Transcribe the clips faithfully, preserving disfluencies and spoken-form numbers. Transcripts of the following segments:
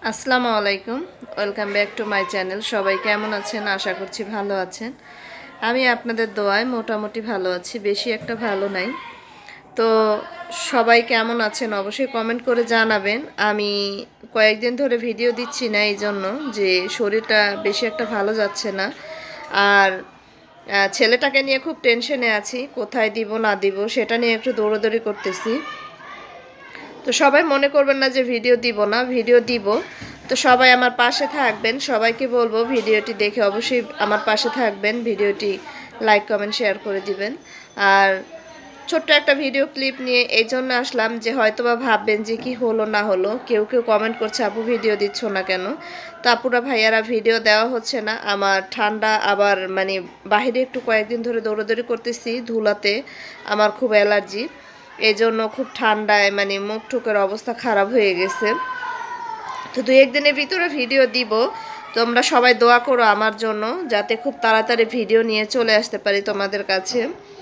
আসসালামু আলাইকুম, welcome back to my channel. সবাই কেমন আছেন? আশা করছি ভালো আছেন। আমি আপনাদের দোয়ায় মোটামুটি ভালো আছি, বেশি একটা ভালো নাই। তো সবাই কেমন আছেন অবশ্যই কমেন্ট করে জানাবেন। আমি কয়েকদিন ধরে ভিডিও দিচ্ছি না এই জন্য যে শরীরটা বেশি একটা ভালো যাচ্ছে না। আর ছেলেটাকে নিয়ে খুব টেনশনে আছি, কোথায় দিব না দিব সেটা নিয়ে একটু দৌড়াদৌড়ি করতেছি। তো সবাই মনে করবেন না যে ভিডিও দিব না, ভিডিও দিব। তো সবাই আমার পাশে থাকবেন, সবাইকে বলবো ভিডিওটি দেখে অবশ্যই আমার পাশে থাকবেন, ভিডিওটি লাইক কমেন্ট শেয়ার করে দিবেন। আর ছোট্ট একটা ভিডিও ক্লিপ নিয়ে এই জন্য আসলাম যে হয়তোবা ভাববেন যে কি হলো না হলো, কেউ কেউ কমেন্ট করছে আপু ভিডিও দিচ্ছ না কেন। তো আপুরা ভাইয়ারা ভিডিও দেওয়া হচ্ছে না, আমার ঠান্ডা, আবার মানে বাহিরে একটু কয়েকদিন ধরে দৌড়াদৌড়ি করতেছি, ধুলাতে আমার খুব অ্যালার্জি, এই জন্য খুব ঠান্ডায় মানে মুখ টুকের অবস্থা খারাপ হয়ে গেছে। তো দু একদিনের ভিতরে ভিডিও দিব, তোমরা সবাই দোয়া করো আমার জন্য যাতে খুব তাড়াতাড়ি ভিডিও নিয়ে চলে আসতে পারি তোমাদের কাছে।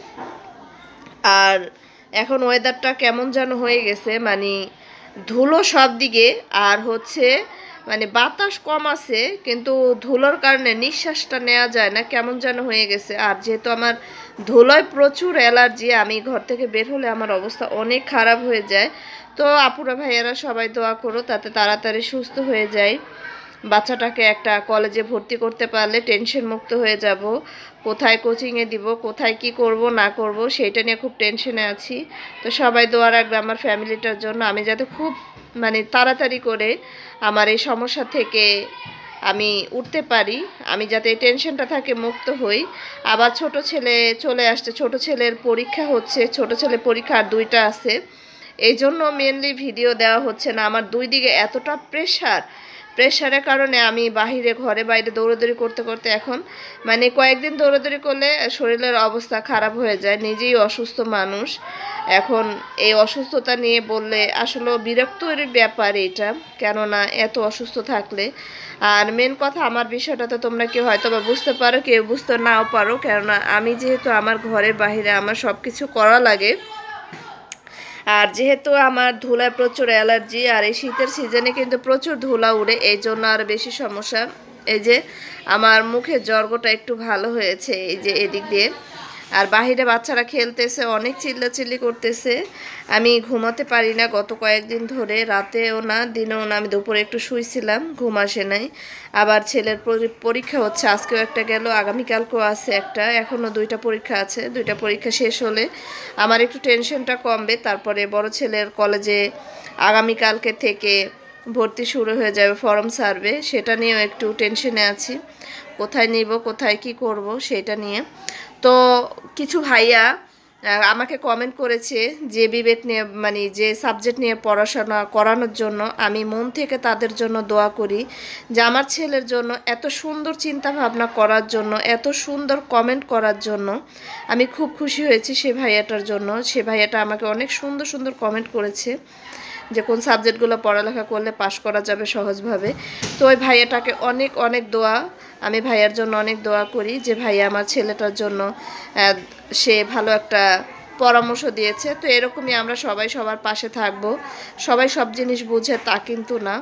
আর এখন ওয়েদারটা কেমন যেন হয়ে গেছে, মানে ধুলো সব দিকে, আর হচ্ছে মানে বাতাস কম আছে কিন্তু ধুলোর কারণে নিঃশ্বাসটা নেওয়া যায় না, কেমন যেন হয়ে গেছে। আর যেহেতু আমার ধুলোয় প্রচুর অ্যালার্জি, আমি ঘর থেকে বের হলে আমার অবস্থা অনেক খারাপ হয়ে যায়। তো আপুরা ভাইয়ারা সবাই দোয়া করো তাতে তাড়াতাড়ি সুস্থ হয়ে যায়। বাচ্চাটাকে একটা কলেজে ভর্তি করতে পারলে টেনশন মুক্ত হয়ে যাব। কোথায় কোচিংয়ে দিব, কোথায় কি করব না করব সেটা নিয়ে খুব টেনশনে আছি। তো সবাই দোয়া রাখবে আমার ফ্যামিলিটার জন্য, আমি যাতে খুব মানে তাড়াতাড়ি করে আমার এই সমস্যা থেকে আমি উঠতে পারি, আমি যাতে এই টেনশনটা থেকে মুক্ত হই। আবার ছোট ছেলে চলে আসছে, ছোট ছেলের পরীক্ষা হচ্ছে, ছোট ছেলে পরীক্ষা আর দুইটা আছে, এই জন্য মেনলি ভিডিও দেওয়া হচ্ছে না। আমার দুই দিকে এতটা প্রেশার, প্রেশারের কারণে আমি বাহিরে ঘরে বাইরে দৌড়াদৌড়ি করতে করতে এখন মানে কয়েকদিন দৌড়াদৌড়ি করলে শরীরের অবস্থা খারাপ হয়ে যায়, নিজেই অসুস্থ মানুষ। এখন এই অসুস্থতা নিয়ে বললে আসলে বিরক্তর ব্যাপার এটা, কেননা এত অসুস্থ থাকলে। আর মেন কথা আমার বিষয়টা তো তোমরা কেউ হয়তো বা বুঝতে পারো, কেউ বুঝতে নাও পারো, কেননা আমি যেহেতু আমার ঘরের বাহিরে আমার সব কিছু করা লাগে। আর যেহেতু আমার ধুলায় প্রচুর অ্যালার্জি, আর এই শীতের সিজনে কিন্তু প্রচুর ধুলা উড়ে, এই জন্য আর বেশি সমস্যা। এই যে আমার মুখের জ্বরটা একটু ভালো হয়েছে এই যে এদিক দিয়ে। আর বাহিরে বাচ্চারা খেলতেছে, অনেক চিল্লাচিল্লি করতেছে, আমি ঘুমাতে পারি না গত কয়েকদিন ধরে, রাতেও না দিনেও না। আমি দুপুরে একটু শুয়েছিলাম, ঘুম আসে নাই। আবার ছেলের পরীক্ষা হচ্ছে, আজকেও একটা গেল, আগামীকালকেও আছে একটা, এখনও দুইটা পরীক্ষা আছে। দুইটা পরীক্ষা শেষ হলে আমার একটু টেনশনটা কমবে। তারপরে বড় ছেলের কলেজে আগামীকালকে থেকে ভর্তি শুরু হয়ে যাবে, ফর্ম ছাড়বে, সেটা নিয়েও একটু টেনশনে আছি, কোথায় নিব কোথায় কি করব সেটা নিয়ে। তো কিছু ভাইয়া আমাকে কমেন্ট করেছে যে বিবেক নিয়ে মানে যে সাবজেক্ট নিয়ে পড়াশোনা করানোর জন্য, আমি মন থেকে তাদের জন্য দোয়া করি যে আমার ছেলের জন্য এত সুন্দর চিন্তা ভাবনা করার জন্য, এত সুন্দর কমেন্ট করার জন্য আমি খুব খুশি হয়েছি সে ভাইয়াটার জন্য। সে ভাইয়াটা আমাকে অনেক সুন্দর সুন্দর কমেন্ট করেছে যে কোন সাবজেক্টগুলো পড়ালেখা করলে পাশ করা যাবে সহজভাবে। তো ওই ভাইয়াটাকে অনেক অনেক দোয়া, আমি ভাইয়ার জন্য অনেক দোয়া করি যে ভাইয়া আমার ছেলেটার জন্য সে ভালো একটা পরামর্শ দিয়েছে। তো এরকমই আমরা সবাই সবার পাশে থাকবো। সবাই সব জিনিস বুঝে তা কিন্তু না।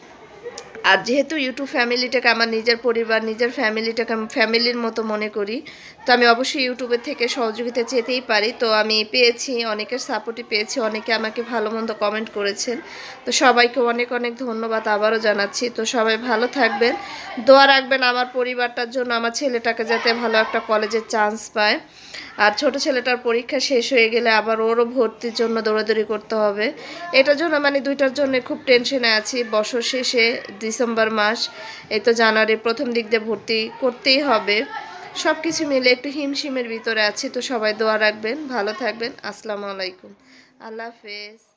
আর যেহেতু ইউটিউব ফ্যামিলিটাকে আমার নিজের পরিবার, নিজের ফ্যামিলিটাকে আমি ফ্যামিলির মতো মনে করি, তো আমি অবশ্যই ইউটিউবের থেকে সহযোগিতা চেতেই পারি। তো আমি পেয়েছি, অনেকের সাপোর্টই পেয়েছি, অনেকে আমাকে ভালো মন্দ কমেন্ট করেছেন। তো সবাইকে অনেক অনেক ধন্যবাদ আবারও জানাচ্ছি। তো সবাই ভালো থাকবেন, দোয়া রাখবেন আমার পরিবারটার জন্য, আমার ছেলেটাকে যাতে ভালো একটা কলেজের চান্স পায়। আর ছোট ছেলেটার পরীক্ষা শেষ হয়ে গেলে আবার ওরও ভর্তির জন্য দৌড়াদৌড়ি করতে হবে, এটার জন্য মানে দুইটার জন্য খুব টেনশনে আছি। বছর শেষে ডিসেম্বর মাস, এই তো জানুয়ারির প্রথম দিক দিয়ে ভর্তি করতেই হবে, সব কিছু মিলে একটু হিমশিমের ভিতরে আছি। তো সবাই দোয়া রাখবেন, ভালো থাকবেন। আসসালামু আলাইকুম, আল্লাহ হাফেজ।